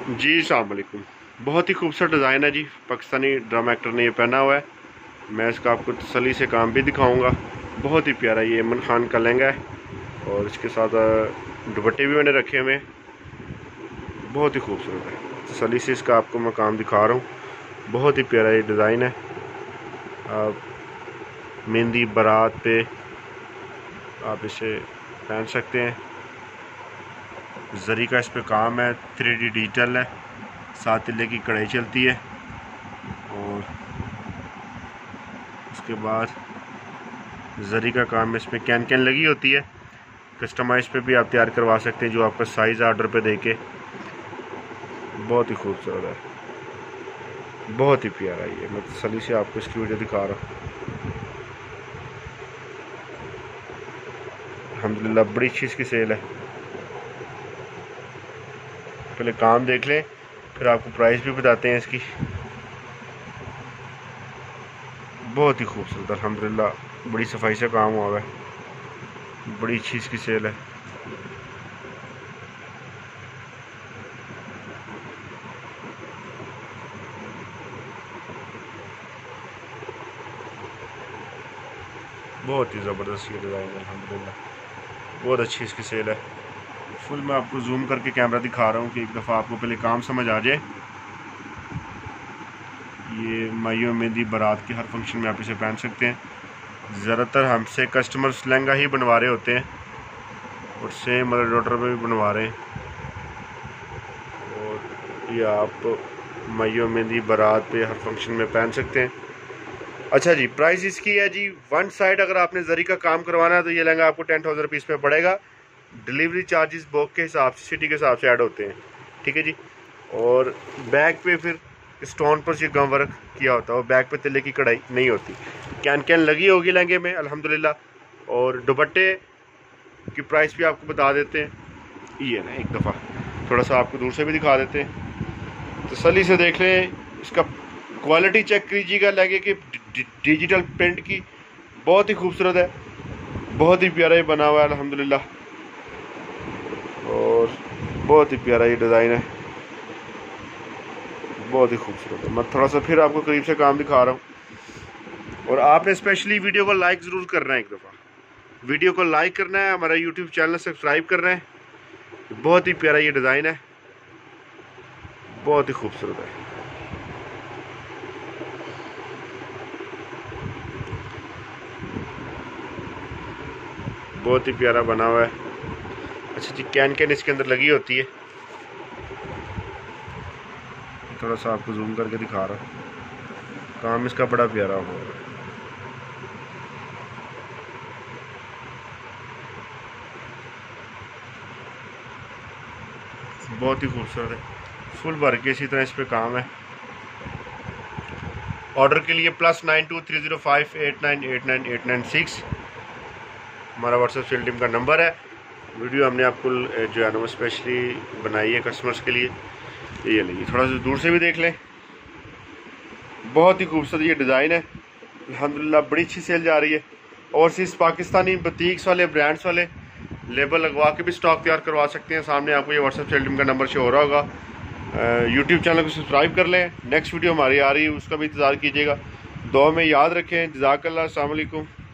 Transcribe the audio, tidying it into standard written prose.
जी अस्सलाम वालेकुम। बहुत ही खूबसूरत डिज़ाइन है जी। पाकिस्तानी ड्रामा एक्टर ने ये पहना हुआ है। मैं इसका आपको तसल्ली से काम भी दिखाऊंगा। बहुत ही प्यारा ये इमरान खान का लहंगा है और इसके साथ दुपट्टे भी मैंने रखे हुए हैं। बहुत ही खूबसूरत है। तसल्ली से इसका आपको मैं काम दिखा रहा हूँ। बहुत ही प्यारा ये डिज़ाइन है। आप मेहंदी बारात पे आप इसे पहन सकते हैं। जरी का इस पे काम है, 3D डिजिटल है, साथ तिल्ले की कढ़ाई चलती है और उसके बाद जरी का काम है। इसमें कैन कैन लगी होती है। कस्टमाइज पे भी आप तैयार करवा सकते हैं जो आपका साइज़ ऑर्डर पे देके। बहुत ही खूबसूरत है, बहुत ही प्यारा ये। मैं तसल्ली से आपको इसकी वीडियो दिखा रहा हूँ। अल्हम्दुलिल्लाह बड़ी अच्छी इसकी सेल है। पहले काम देख लें, फिर आपको प्राइस भी बताते हैं इसकी। बहुत ही खूबसूरत अल्हम्दुलिल्लाह, बड़ी सफाई से काम हुआ है। बड़ी अच्छी इसकी सेल है। बहुत ही ज़बरदस्त ये डिज़ाइन है अल्हम्दुलिल्लाह, बहुत अच्छी इसकी सेल है। फुल मैं आपको जूम करके कैमरा दिखा रहा हूँ कि एक दफ़ा आपको पहले काम समझ आ जाए। ये माइयों मेहंदी बारात के हर फंक्शन में आप इसे पहन सकते हैं। ज़्यादातर हमसे कस्टमर्स लहंगा ही बनवा रहे होते हैं और सेम मदर डॉटर पे भी बनवा रहे हैं। और ये आप माइयों मेहंदी बारात पे हर फंक्शन में पहन सकते हैं। अच्छा जी, प्राइस इसकी है जी, वन साइड अगर आपने जरी का काम करवाना है तो ये लहंगा आपको 10,000 रुपीज़ पे पड़ेगा। डिलीवरी चार्जेस बॉक के हिसाब से, सिटी के हिसाब से ऐड होते हैं, ठीक है जी। और बैक पे फिर स्टोन पर जो गम वर्क किया होता है और बैक पे तिल्ले की कढ़ाई नहीं होती। कैन कैन लगी होगी लहंगे में अल्हम्दुलिल्लाह। और दुपट्टे की प्राइस भी आपको बता देते हैं। ये ना एक दफ़ा थोड़ा सा आपको दूर से भी दिखा देते हैं, तसल्ली से देख लें। इसका क्वालिटी चेक कीजिएगा लहंगे की डिजिटल प्रिंट की। बहुत ही खूबसूरत है, बहुत ही प्यारा ये बना हुआ है अल्हम्दुलिल्लाह और बहुत ही प्यारा ये डिज़ाइन है। बहुत ही खूबसूरत है। मैं थोड़ा सा फिर आपको करीब से काम दिखा रहा हूँ। और आपने स्पेशली वीडियो को लाइक ज़रूर करना है। एक दफ़ा वीडियो को लाइक करना है, हमारा यूट्यूब चैनल सब्सक्राइब करना है। बहुत ही प्यारा ये डिज़ाइन है, बहुत ही खूबसूरत है। बहुत ही प्यारा बना हुआ है। अच्छा जी, कैन कैन इसके अंदर लगी होती है। थोड़ा सा आपको जूम करके दिखा रहा हूँ। काम इसका बड़ा प्यारा हुआ है। बहुत ही खूबसूरत है, फुल भर के इसी तरह इस पर काम है। ऑर्डर के लिए +923058989896 हमारा व्हाट्सएप सेल टीम का नंबर है। वीडियो हमने आपको जो है ना वो स्पेशली बनाई है कस्टमर्स के लिए। ये लीजिए, थोड़ा सा दूर से भी देख लें। बहुत ही खूबसूरत ये डिज़ाइन है अल्हम्दुलिल्लाह, बड़ी अच्छी सेल जा रही है। ओवरसीज़ पाकिस्तानी बुटीक्स वाले, ब्रांड्स वाले लेबल लगवा के भी स्टॉक तैयार करवा सकते हैं। सामने आपको ये व्हाट्सएप सेल टीम का नंबर शो हो रहा होगा। यूट्यूब चैनल को सब्सक्राइब कर लें। नेक्स्ट वीडियो हमारी आ रही है, उसका भी इंतज़ार कीजिएगा। दुआ में याद रखें। जज़ाकल्लाह, अस्सलाम वालेकुम।